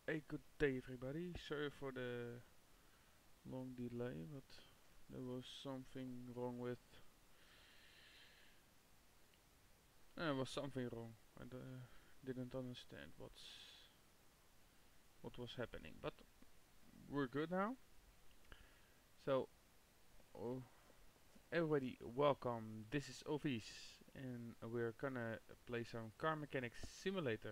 A good day, everybody. Sorry for the long delay, but there was something wrong with. There was something wrong. I didn't understand what was happening, but we're good now. So, oh, everybody, welcome. This is Ovis, and we're gonna play some Car Mechanics Simulator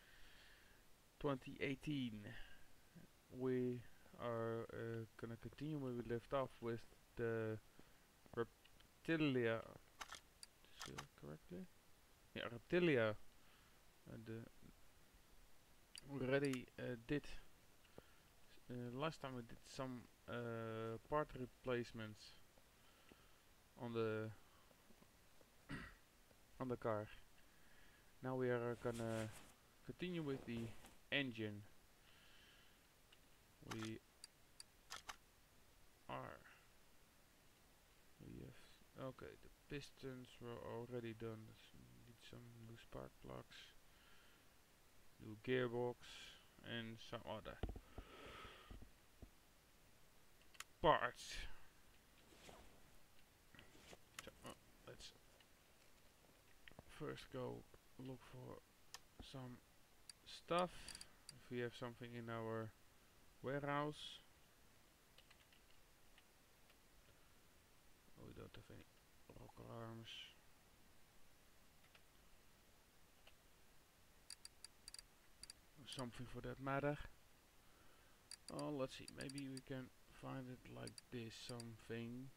2018. We are gonna continue where we left off with the reptilia. Is it correctly? Yeah, reptilia. And already did last time we did some part replacements on the on the car. Now we are gonna continue with the engine. We are. We have okay. The pistons were already done. Need some new spark plugs, new gearbox, and some other parts. So let's first go look for some stuff. If we have something in our warehouse. Oh, we don't have any rocker arms. Something for that matter. Oh, let's see. Maybe we can find it like this. Something.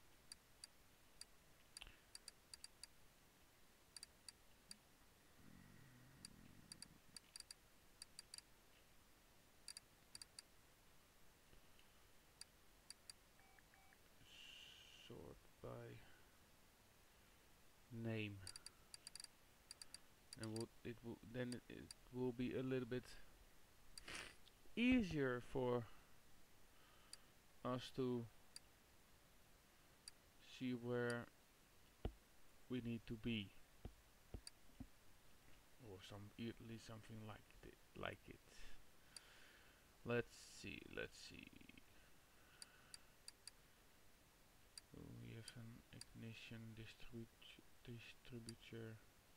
Sort by name. And then it will be a little bit easier for us to see where we need to be, or at least something like it. Let's see. We have an ignition distributor.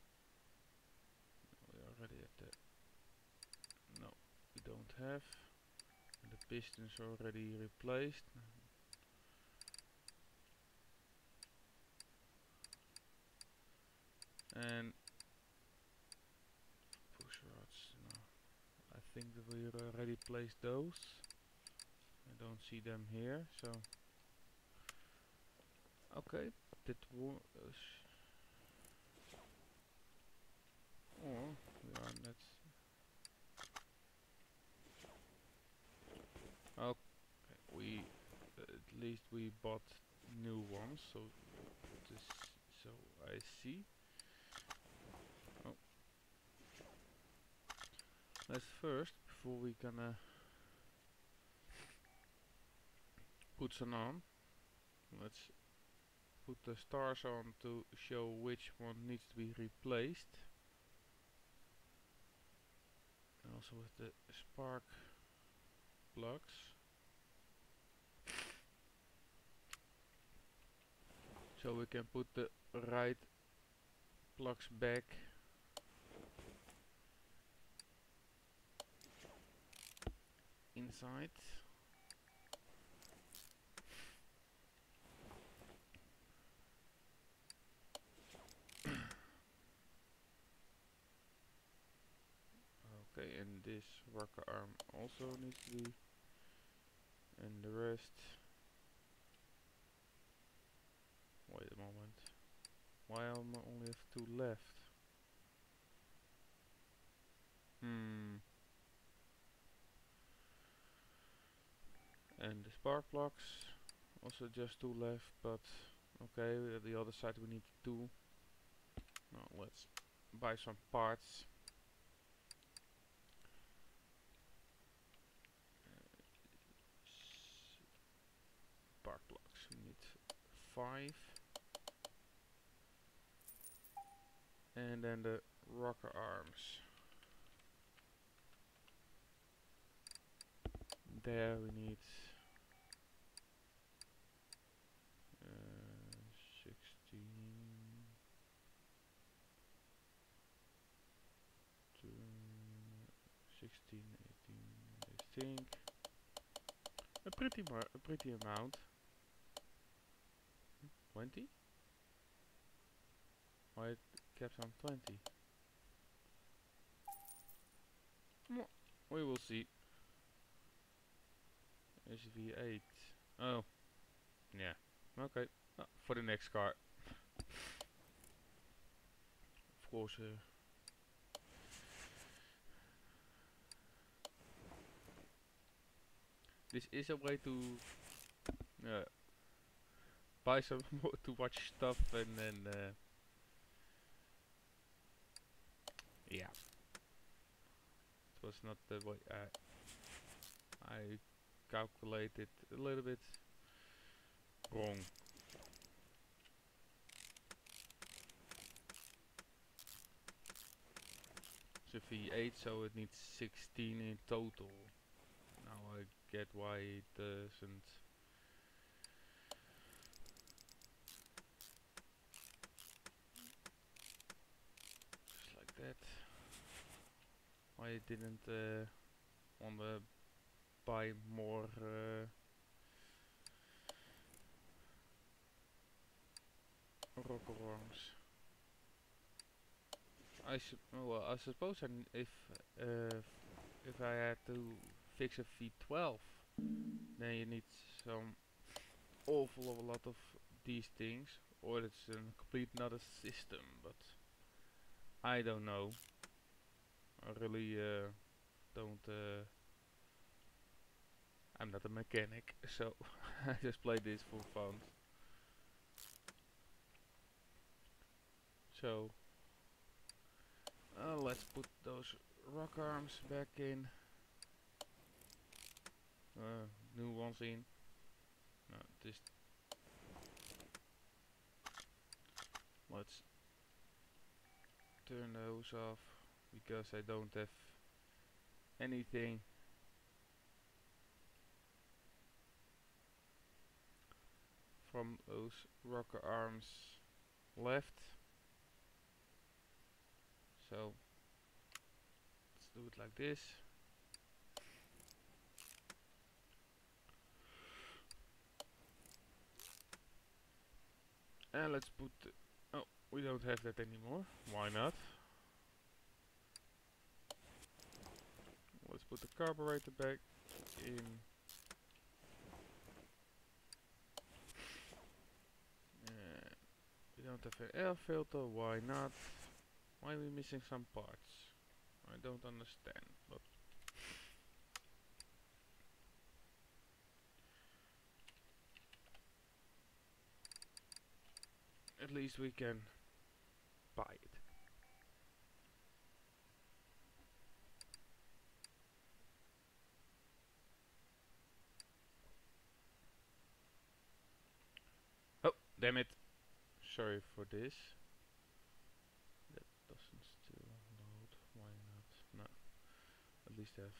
We already at the. No, we don't have. And the pistons already replaced. And push rods. No, I think that we already placed those. I don't see them here, so okay. That was. Or we are not. Okay, we at least we bought new ones, so this. So I see. Oh, let's first, before we gonna put some on, let's put the stars on to show which one needs to be replaced. And also with the spark plugs. So we can put the right plugs back inside. Okay, and this rocker arm also needs to be, and the rest. Wait a moment. Why I only have 2 left? And the spark plugs, also just 2 left, but okay, at the other side we need 2. Now let's buy some parts. Spark plugs, we need 5. And then the rocker arms. there we need 16 to 16, 18, I think. A pretty amount. 20? Why it kept on 20? We will see. SV8. Oh, yeah. Okay. For the next car. Of course, this is a way to buy some to watch stuff and then yeah, it was not the way I calculated a little bit wrong. It's a V8, so it needs 16 in total. Now I get why it doesn't. Just like that. Why it didn't want to buy more rocker arms. I suppose if I had to fix a V12, then you need some awful of a lot of these things, or it's a complete another system. But I don't know. I really don't. I'm not a mechanic, so I just play this for fun. So let's put those rock arms back in. New ones in. No, this. Let's turn those off because I don't have anything from those rocker arms left. So let's do it like this. And let's put oh, we don't have that anymore. Why not? Let's put the carburetor back in. We don't have an air filter. Why not? Why are we missing some parts? I don't understand, but at least we can buy it. Oh, damn it. Sorry for this. That doesn't still load. Why not? No. At least I have.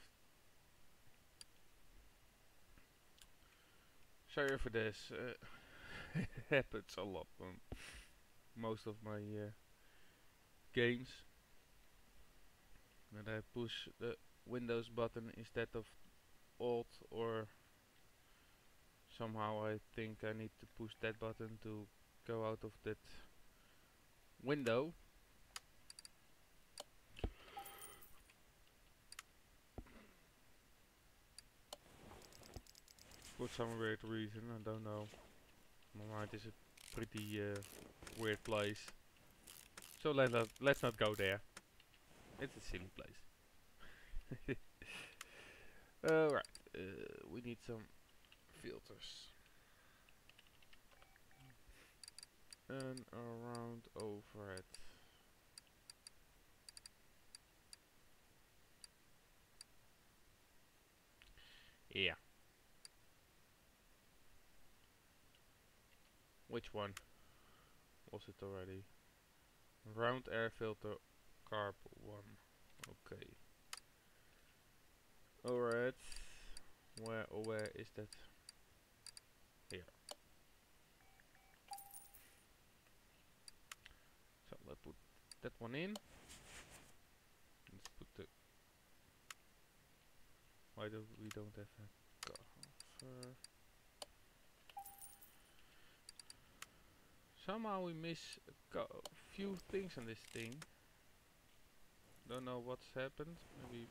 Sorry for this. It happens a lot on most of my games. That I push the Windows button instead of Alt, or somehow I think I need to push that button to go out of that window. For some weird reason, I don't know. My mind is a pretty weird place. So let's not go there. It's a silly place. Alright, we need some filters. And around overhead. Yeah. Which one was it already? Round air filter carb 1. Okay. Alright. Where where is that? Here. So let's put that one in. Let's put the. Why do we don't have a cover? Somehow we miss a few things on this thing. Don't know what's happened. Maybe.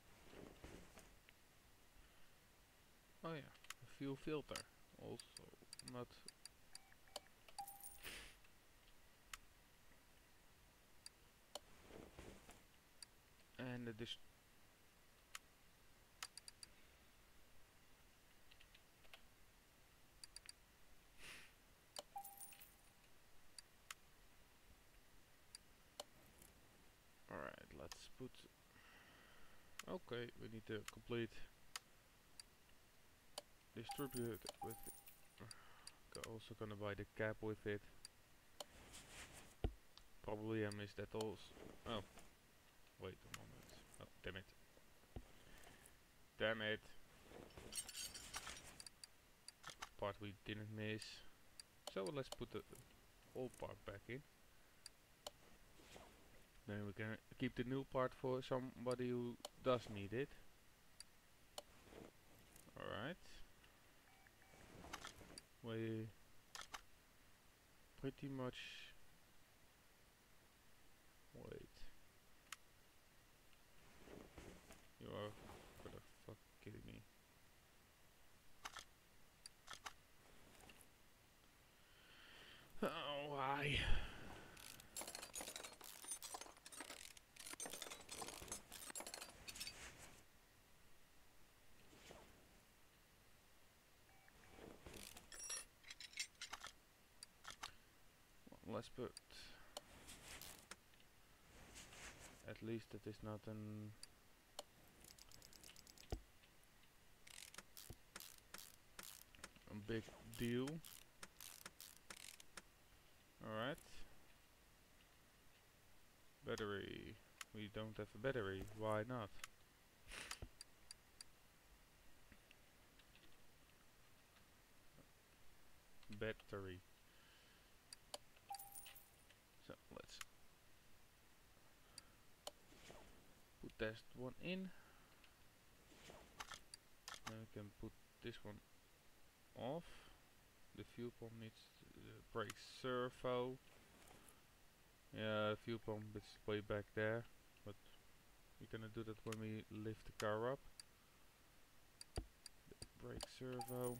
Oh yeah, a fuel filter. Also not. And the Alright, let's put. Okay, we need to complete distribute with. Also gonna buy the cap with it. Probably I missed that also. Oh, wait a moment. Oh, damn it. Damn it. Part we didn't miss. So let's put the old part back in. Then we can keep the new part for somebody who does need it. Alright. We pretty much. Wait. You are for the fuck kidding me. Oh, why? Well, let's put. At least it is not an. A big deal. Alright. Battery. We don't have a battery. Why not? Battery. So let's put that one in. Then we can put this one off. The fuel pump needs brake servo. Yeah, the fuel pump is way back there, but we're gonna do that when we lift the car up. The brake servo.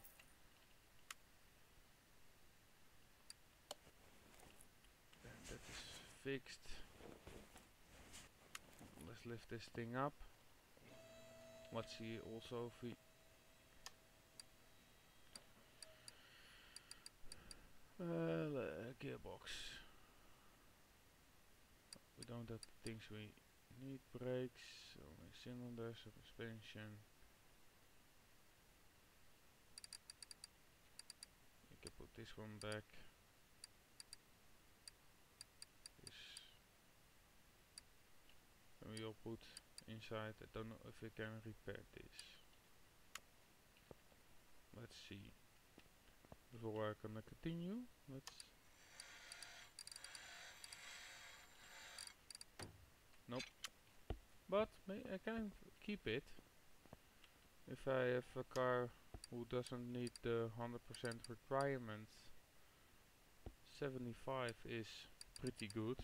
And that is fixed. Let's lift this thing up. Let's see also if we gearbox. We don't have the things we need. Brakes, only cylinders, suspension. We can put this one back. This. And we all put inside. I don't know if we can repair this. Let's see. Before I can continue, let's. Nope. But I can keep it. If I have a car who doesn't need the 100% requirement, 75 is pretty good.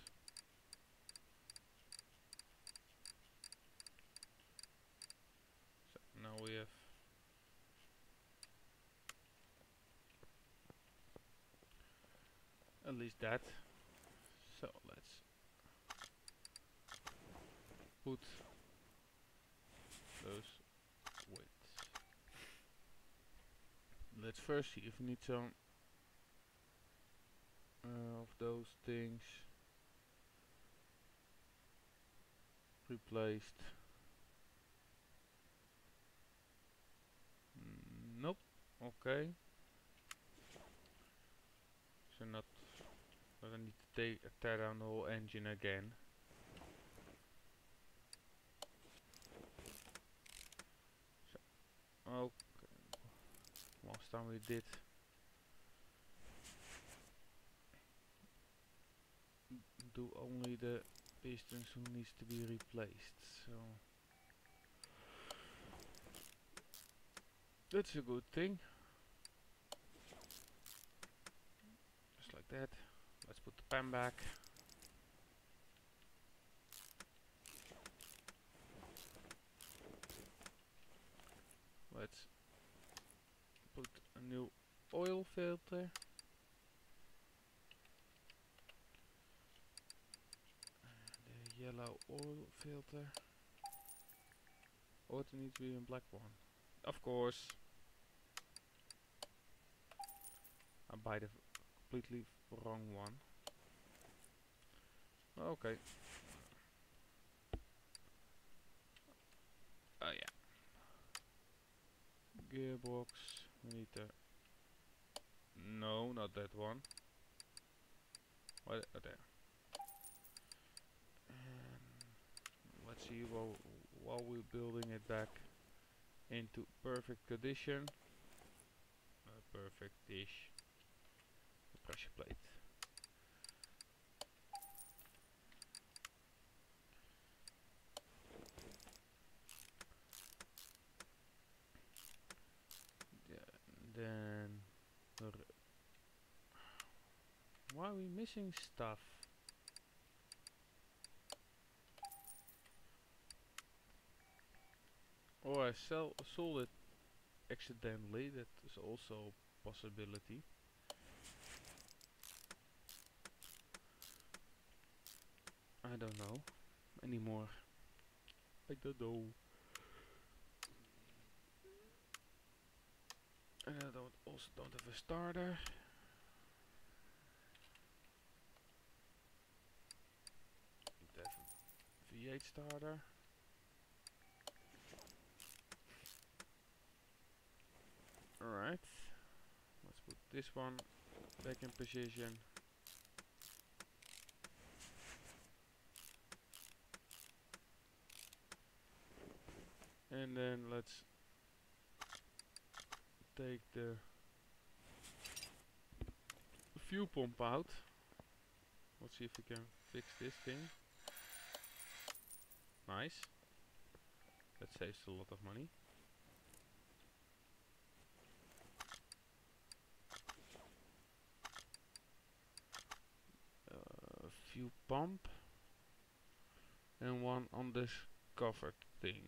So now we have at least that. So let's put those weights. Let's first see if we need some of those things replaced. Nope. Okay. So not. But I need to tear down the whole engine again. So, okay. last time we did do only the pistons who needs to be replaced, so that's a good thing. Just like that. Let's put the pan back. Let's put a new oil filter. The yellow oil filter. Or it needs to be a black one. Of course. I buy the completely wrong one. Okay. Oh yeah. Gearbox. We need the... No, not that one. What? Oh, there. Let's see while we're building it back into perfect condition. Perfect-ish. The pressure plate. Then why are we missing stuff? Or I sold it accidentally. That is also a possibility. I don't know anymore. I don't know. And I also don't have a starter. Need to have a V8 starter. Alright. Let's put this one back in position. And then let's take the fuel pump out. Let's see if we can fix this thing. Nice. That saves a lot of money. Fuel pump. And one on this covered thing.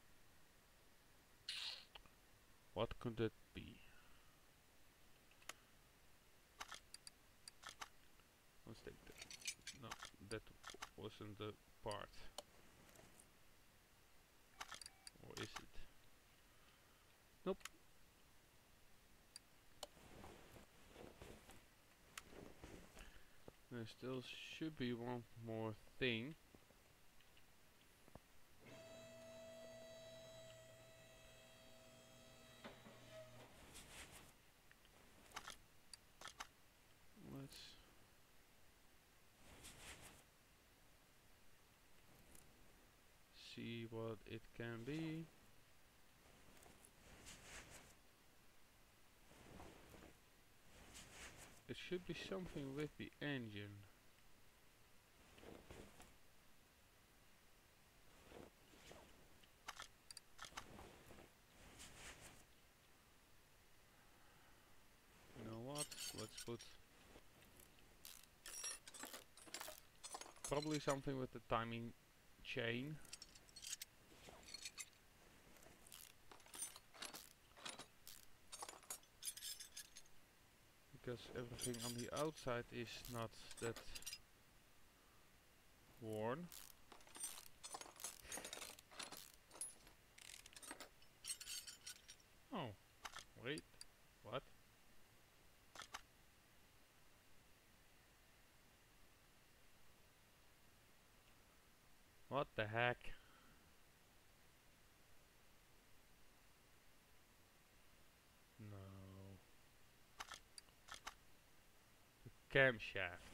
What could that be? Let's take that. No, that wasn't the part. Or is it? Nope. There still should be one more thing. Let's see what it can be. It should be something with the engine. You know what? Let's put probably something with the timing chain. Because everything on the outside is not that worn. Oh, wait, what? What the heck? No. The camshaft.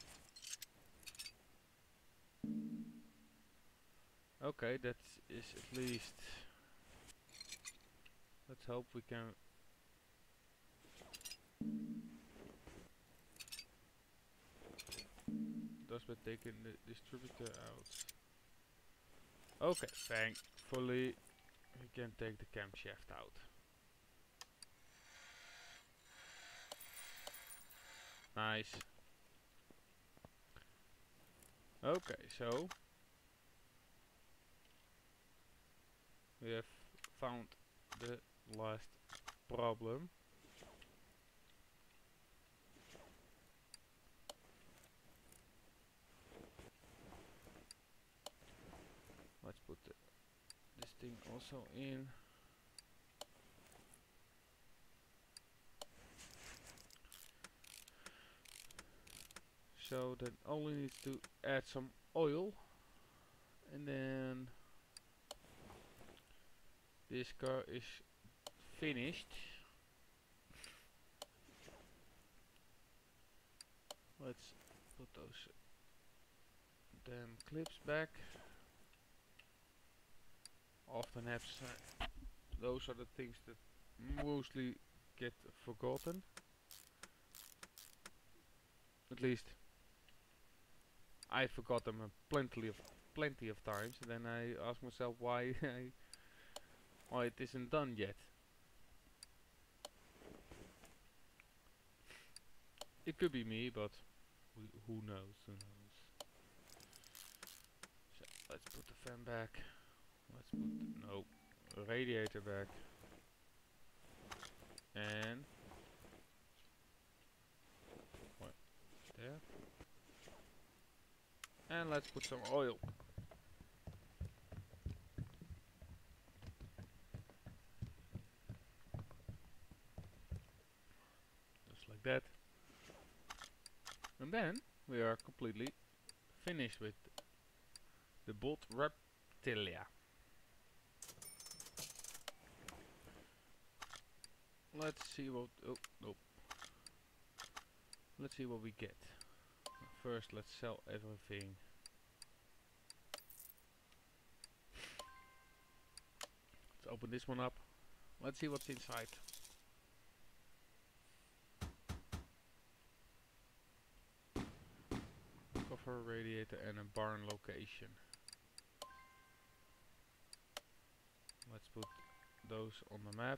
Okay, that is at least... Let's hope we can Does by taking the distributor out. Okay, thankfully we can take the camshaft out. Nice. Okay, so we have found the last problem. Let's put this thing also in. So then only needs to add some oil, and then this car is finished. Let's put those damn clips back. Often have those are the things that mostly get forgotten. At least I forgot them plenty of times, and then I ask myself why why it isn't done yet. It could be me, but who knows? Who knows? So let's put the fan back. Let's put no radiator back, and what there? And let's put some oil. Just like that. And then we are completely finished with the bot reptilia. Let's see what. Oh, nope. Let's see what we get. First, let's sell everything. Let's open this one up. Let's see what's inside. Cover, radiator, and a barn location. Let's put those on the map.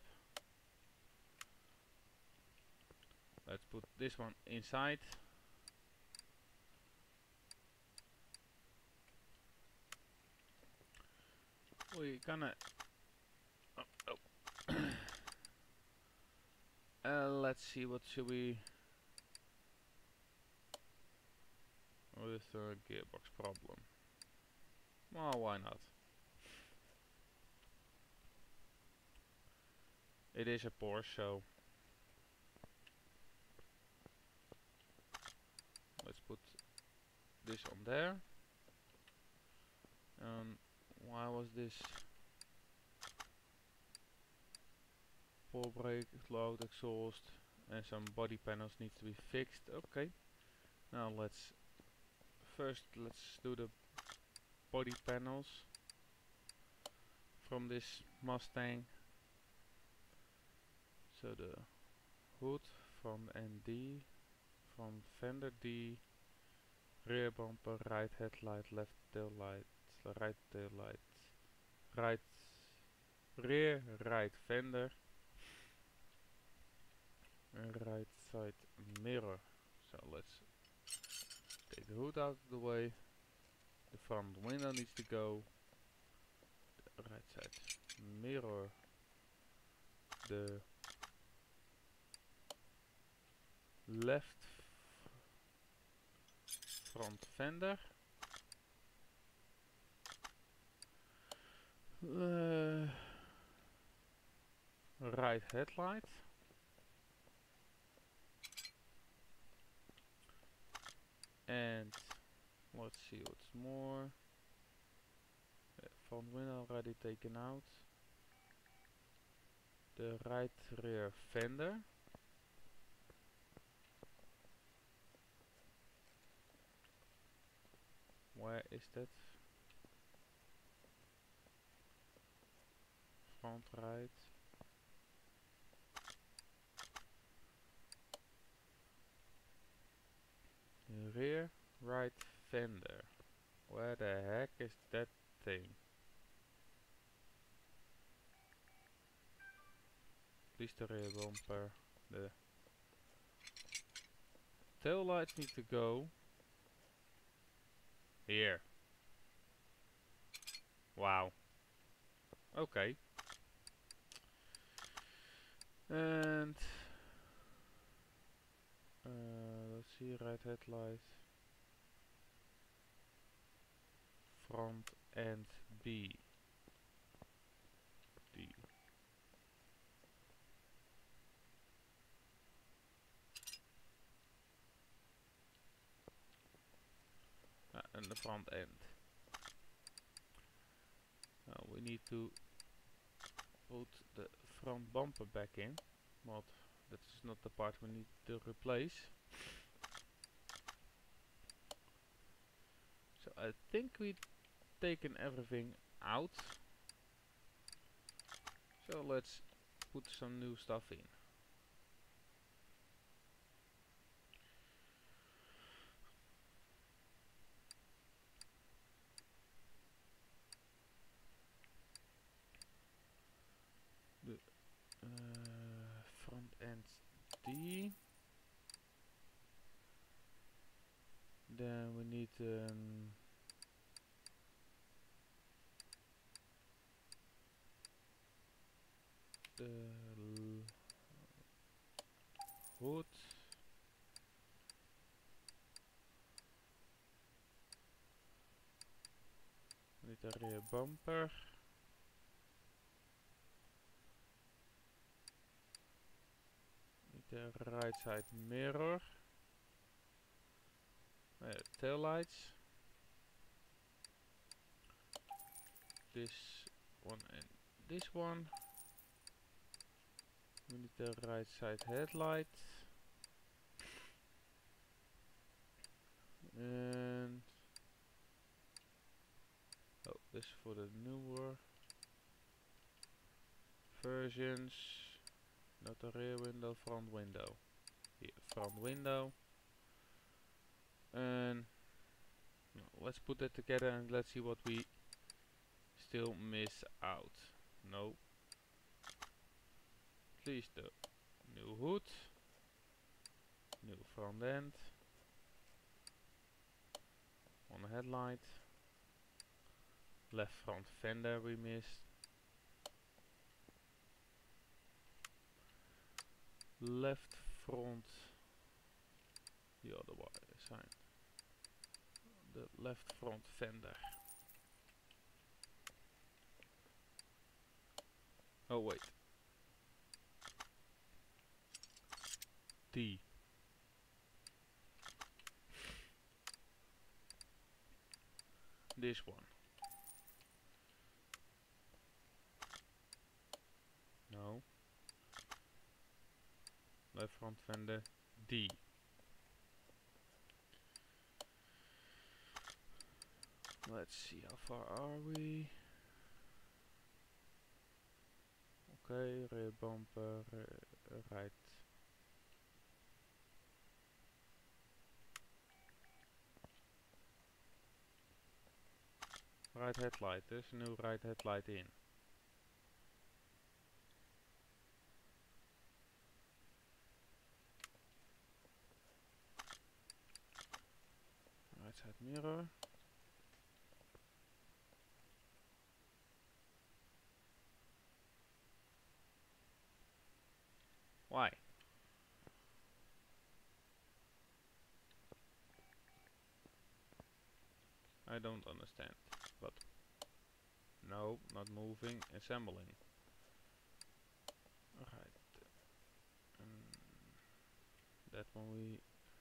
Let's put this one inside. We're gonna let's see, what should we with a gearbox problem. Well, why not? It is a Porsche, so let's put this on there. Why was this full brake, load exhaust, and some body panels needs to be fixed? Okay. Now let's do the body panels from this Mustang. So the hood from ND, from fender D, rear bumper, right headlight, left tail light, right tail light, right rear, right fender, and right side mirror. So let's take the hood out of the way. The front window needs to go. The right side mirror. The left front fender. Right headlight. And let's see what's more. Front window already taken out. The right rear fender. Where is that? Front right. rear right fender. Where the heck is that thing? Please the rear bumper. The tail lights need to go here. Wow. Okay. And let's see, right headlight. Front end B. D. And the front end. Now we need to put the front bumper back in. But that is not the part we need to replace. So I think we've taken everything out. So let's put some new stuff in. The front end D. Then we need the hood. We need the rear bumper. Need the right side mirror. Tail lights. This one and this one. We need the right side headlight. And oh, this for the newer versions. Not the rear window, front window. Here, front window. And let's put that together and let's see what we still miss out. No. Please the new hood. New front end. One headlight. Left front fender we missed. Left front, the other side. The left front fender. Oh wait. D. This one. No. Left front fender D. Let's see, how far are we? Okay, rear bumper, right. Right headlight, there's a new right headlight in. Right side mirror. Why? I don't understand. But no, not moving, assembling. Alright. That one we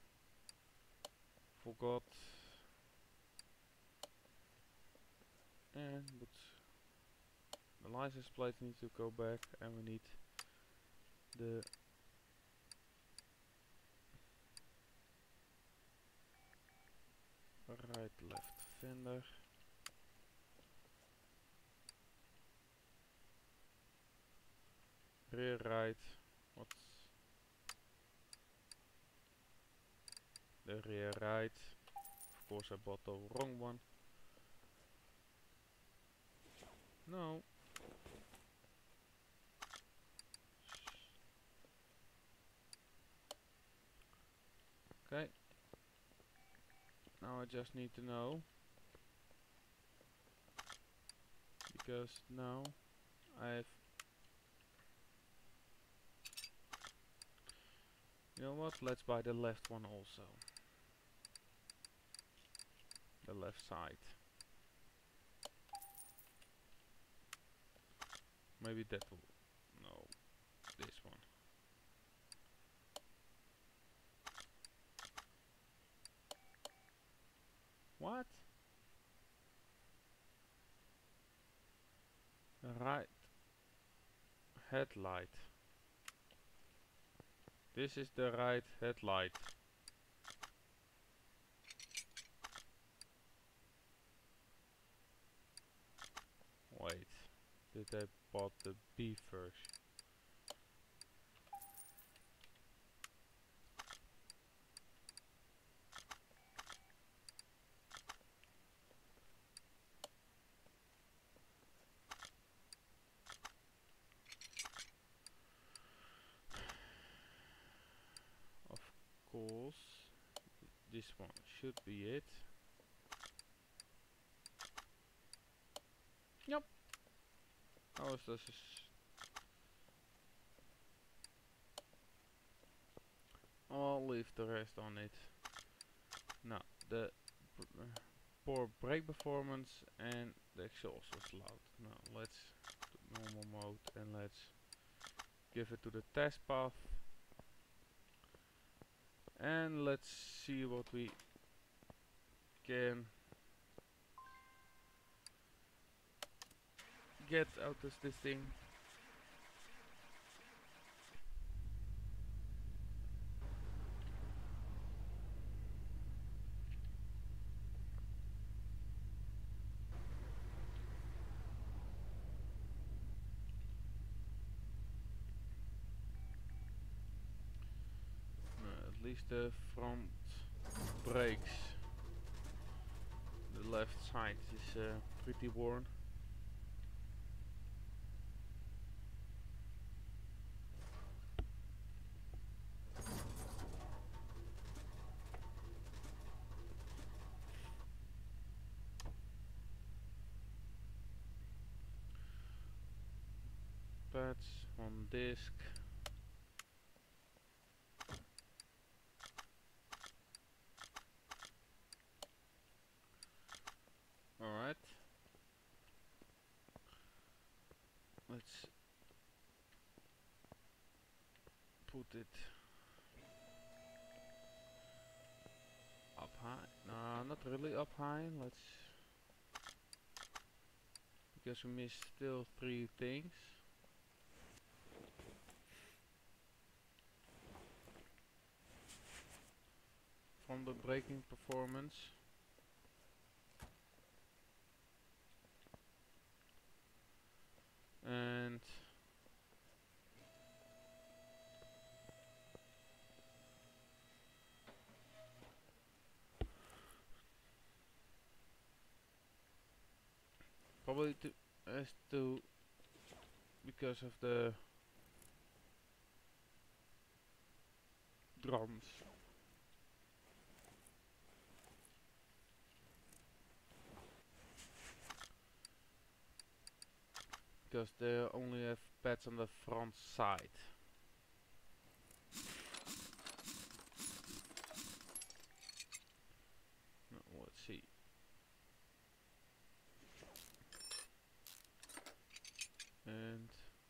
forgot. And but the license plate needs to go back, and we need the right left fender. Rear right. What's rear right. Of course I bought the wrong one. No. Okay. Now I just need to know. Because now I've... You know what? Let's buy the left one also. The left side. Maybe that will... No. This one. What? Right headlight. This is the right headlight. Wait. Did I bought the B version? Of course. This one should be it. Yep. Oh, so this is... I'll leave the rest on it. Now, the poor brake performance and the exhaust was loud. Now, let's do normal mode and let's give it to the test path. And let's see what we can get out of this thing. At least the front brakes, the left side is pretty worn. Pads on disc. Alright. Let's put it up high. No, not really up high. Let's... Because we missed still 3 things. From the braking performance. And probably to because of the drums. Because they only have pads on the front side. Now, let's see. And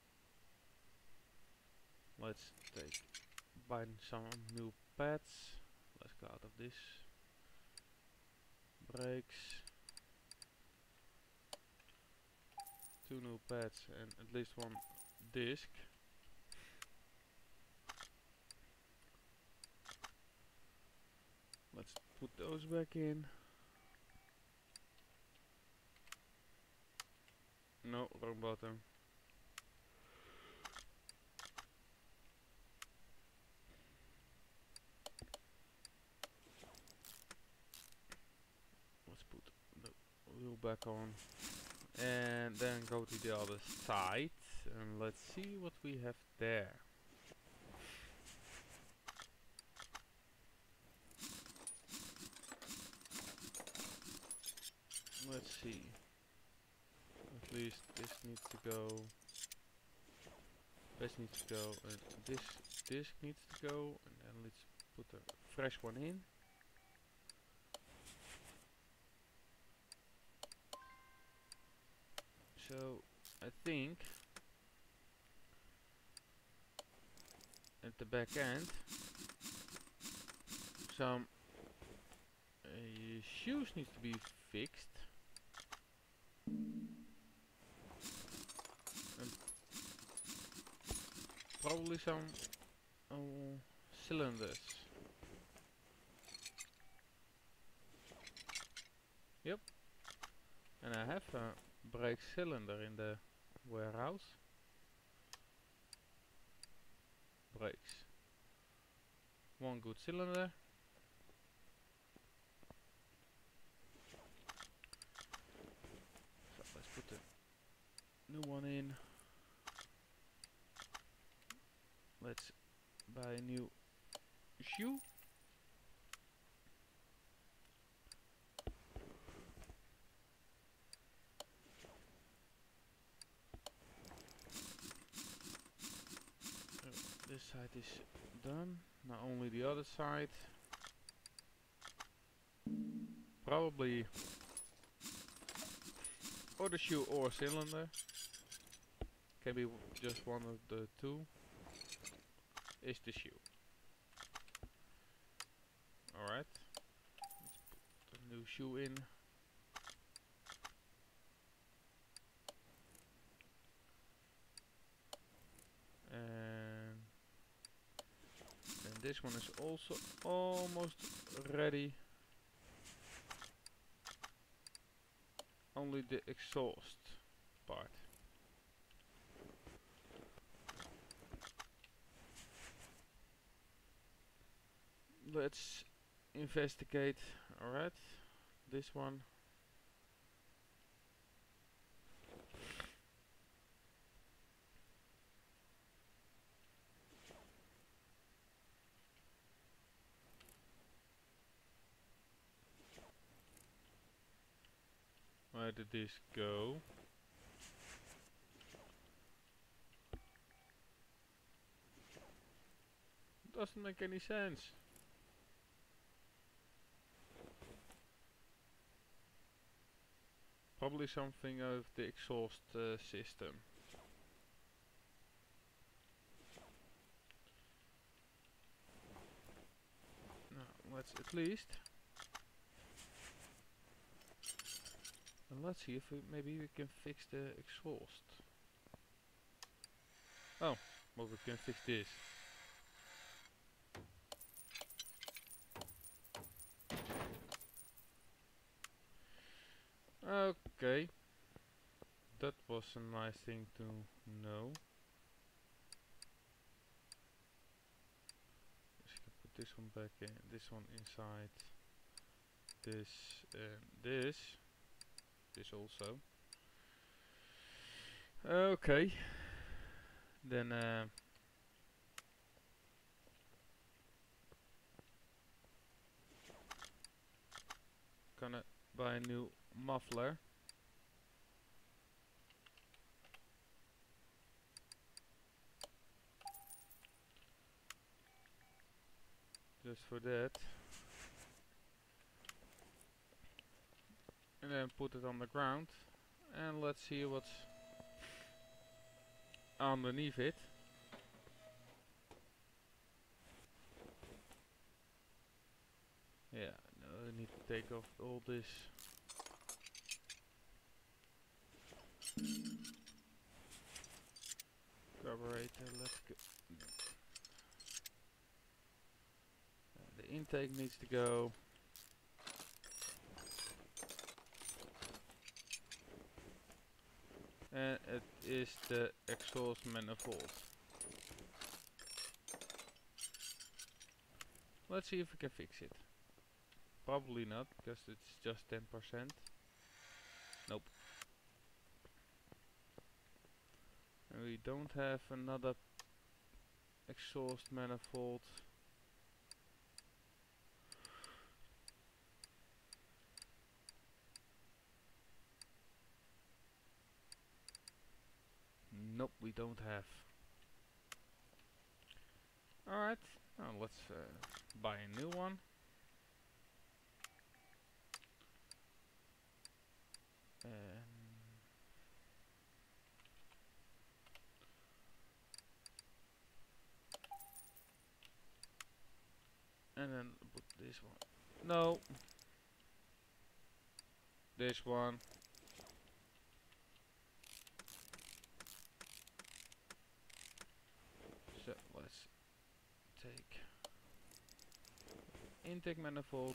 let's buy some new pads. Let's go out of this. Brakes. 2 new pads and at least 1 disc. Let's put those back in. No, wrong button. back on, and then go to the other side, and let's see what we have there. Let's see. At least this needs to go. This needs to go, and this needs to go, and then let's put a fresh one in. So I think at the back end some shoes needs to be fixed. And probably some cylinders. Yep. And I have a brake cylinder in the warehouse. Brakes. One good cylinder. So let's put the new one in. Let's buy a new shoe. This side is done. Now only the other side. Probably or the shoe or cylinder. Can be just one of the two. Is the shoe. Alright. Let's put the new shoe in. And then this one is also almost ready. Only the exhaust part. Let's investigate. Alright, this one. Where did this go? Doesn't make any sense. Probably something of the exhaust system. Now let's at least. And let's see if maybe we can fix the exhaust. Oh, well we can fix this. Okay. That was a nice thing to know. Just can put this one back in, this one inside, this and this also. Okay. Then gonna buy a new muffler. Just for that. And then put it on the ground. And let's see what's underneath it. Yeah, no, I need to take off all this. Carburetor, let's go. The intake needs to go. And it is the exhaust manifold. Let's see if we can fix it. Probably not, because it's just 10%. we don't have another exhaust manifold. Nope, we don't have. Alright, now let's buy a new one. And then put this one. No. This one. So let's take intake manifold.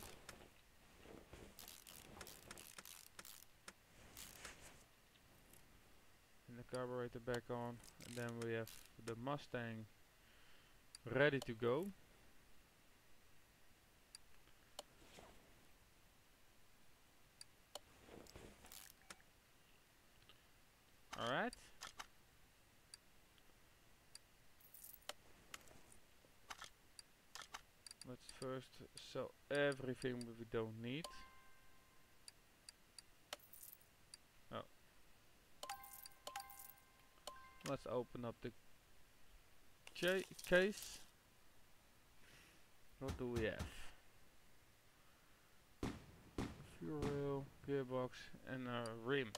And the carburetor back on. And then we have the Mustang ready to go. Alright. Let's first sell everything we don't need. Oh. Let's open up the case. What do we have? Fuel rail, gearbox, and a rim.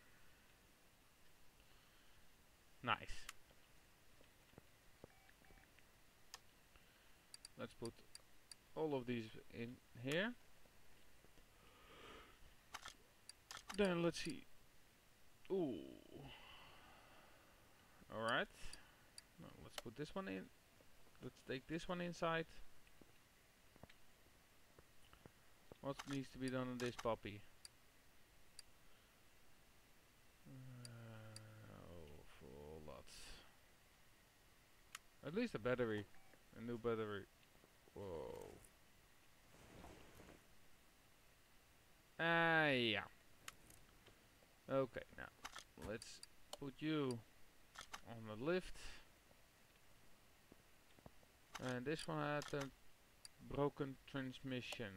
Nice. Let's put all of these in here. Then let's see. Ooh. Alright. Now let's put this one in. Let's take this one inside. What needs to be done on this puppy? Oh, for lots. At least a battery. A new battery. Whoa. Yeah. Okay, now let's put you on the lift. And this one had a broken transmission.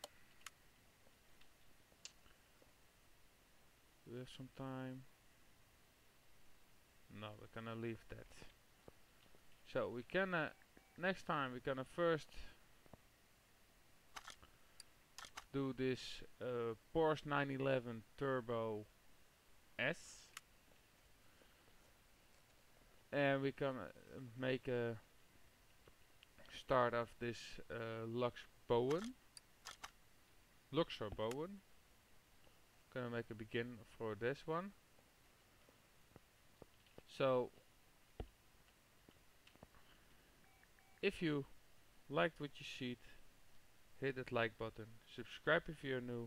Do we have some time? No, we're gonna leave that. So we can next time we're gonna first do this Porsche 911 Turbo S, and we can make a start of this Luxor Bowen. Gonna make a begin for this one. So if you liked what you see, hit that like button, subscribe if you're new.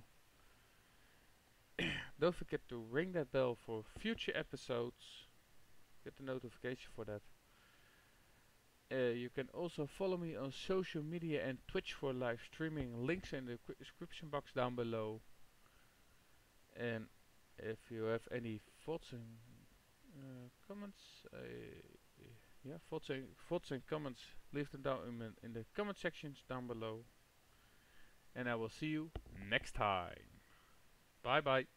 Don't forget to ring that bell for future episodes. Get the notification for that. You can also follow me on social media and Twitch for live streaming. Links in the description box down below. And if you have any thoughts and comments, thoughts and comments, leave them down in the comment sections down below. And I will see you next time. Bye bye.